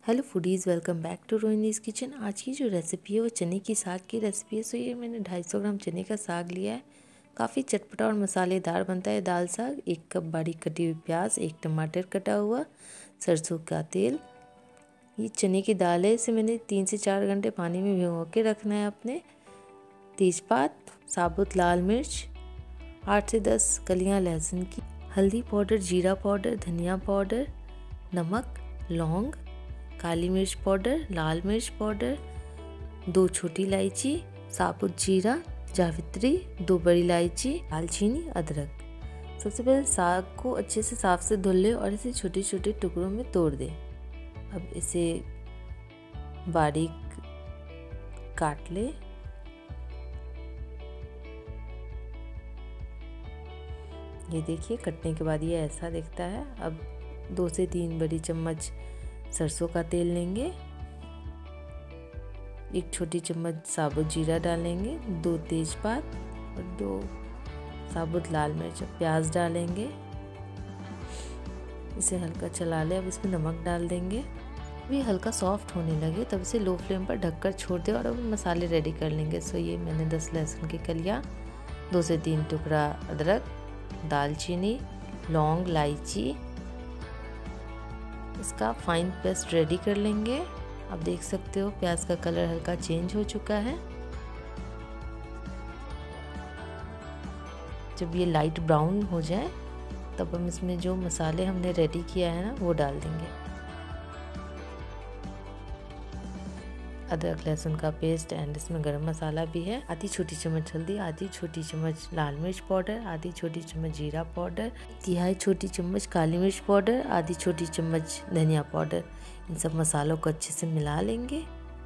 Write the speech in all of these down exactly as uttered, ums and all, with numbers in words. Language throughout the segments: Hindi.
Hello foodies, welcome back to Rohini's kitchen. आज की जो रेसिपी है वो चने की साग की रेसिपी है। सो ये मैंने दो सौ पचास ग्राम चने का साग लिया है। काफ़ी चटपटा और मसालेदार बनता है दाल साग। एक कप बारीक कटी हुई प्याज, एक टमाटर कटा हुआ, सरसों का तेल। ये चने की दाल है, इसे मैंने तीन से चार घंटे पानी में भिगो के रखना है अपने। तेज़पात, साबुत लाल मिर्च, आठ से दस कलियाँ लहसुन की, हल्दी पाउडर, जीरा पाउडर, धनिया पाउडर, नमक, लौंग, काली मिर्च पाउडर, लाल मिर्च पाउडर, दो छोटी इलायची, साबुत जीरा, जावित्री, दो बड़ी इलायची, दालचीनी, अदरक। सबसे पहले साग को अच्छे से साफ से धुल ले और इसे छोटे छोटे टुकड़ों में तोड़ दे। अब इसे बारीक काट ले। ये देखिए, कटने के बाद ये ऐसा दिखता है। अब दो से तीन बड़ी चम्मच सरसों का तेल लेंगे, एक छोटी चम्मच साबुत जीरा डालेंगे, दो तेज़पात और दो साबुत लाल मिर्च। प्याज डालेंगे, इसे हल्का चला ले। अब इसमें नमक डाल देंगे। ये हल्का सॉफ्ट होने लगे तब इसे लो फ्लेम पर ढककर छोड़ दे और अब मसाले रेडी कर लेंगे। सो ये मैंने दस लहसुन की कलियाँ, दो से तीन टुकड़ा अदरक, दालचीनी, लौंग, इलायची, इसका फाइन पेस्ट रेडी कर लेंगे। आप देख सकते हो प्याज का कलर हल्का चेंज हो चुका है। जब ये लाइट ब्राउन हो जाए तब हम इसमें जो मसाले हमने रेडी किया है ना वो डाल देंगे। अदरक लहसुन का पेस्ट एंड इसमें गरम मसाला भी है। आधी छोटी चम्मच हल्दी, आधी छोटी चम्मच लाल मिर्च पाउडर, आधी छोटी चम्मच जीरा पाउडर, तिहाई छोटी चम्मच काली मिर्च पाउडर, आधी छोटी चम्मच धनिया पाउडर। इन सब मसालों को अच्छे से मिला लेंगे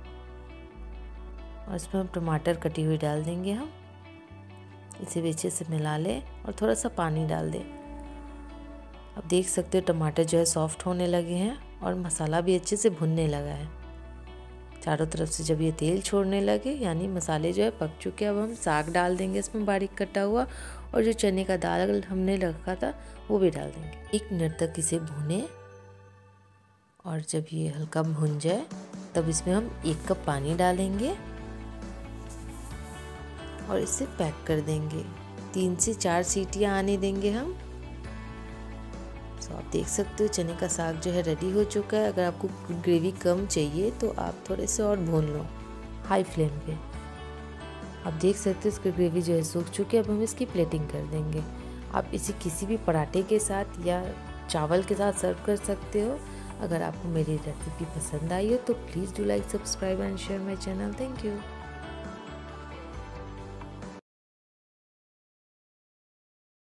और इसमें हम टमाटर कटी हुई डाल देंगे। हम इसे भी अच्छे से मिला लें और थोड़ा सा पानी डाल दें। अब देख सकते हो टमाटर जो है सॉफ्ट होने लगे हैं और मसाला भी अच्छे से भुनने लगा है चारों तरफ से। जब ये तेल छोड़ने लगे यानी मसाले जो है पक चुके, अब हम साग डाल देंगे इसमें बारीक कटा हुआ, और जो चने का दाल हमने रखा था वो भी डाल देंगे। एक मिनट तक इसे भूनें और जब ये हल्का भुन जाए तब इसमें हम एक कप पानी डालेंगे और इसे पैक कर देंगे। तीन से चार सीटियाँ आने देंगे हम। तो आप देख सकते हो चने का साग जो है रेडी हो चुका है। अगर आपको ग्रेवी कम चाहिए तो आप थोड़े से और भून लो हाई फ्लेम पे। आप देख सकते हो इसकी ग्रेवी जो है सूख चुकी है। अब हम इसकी प्लेटिंग कर देंगे। आप इसे किसी भी पराठे के साथ या चावल के साथ सर्व कर सकते हो। अगर आपको मेरी रेसिपी पसंद आई हो तो please do like, subscribe and share my channel. Thank you.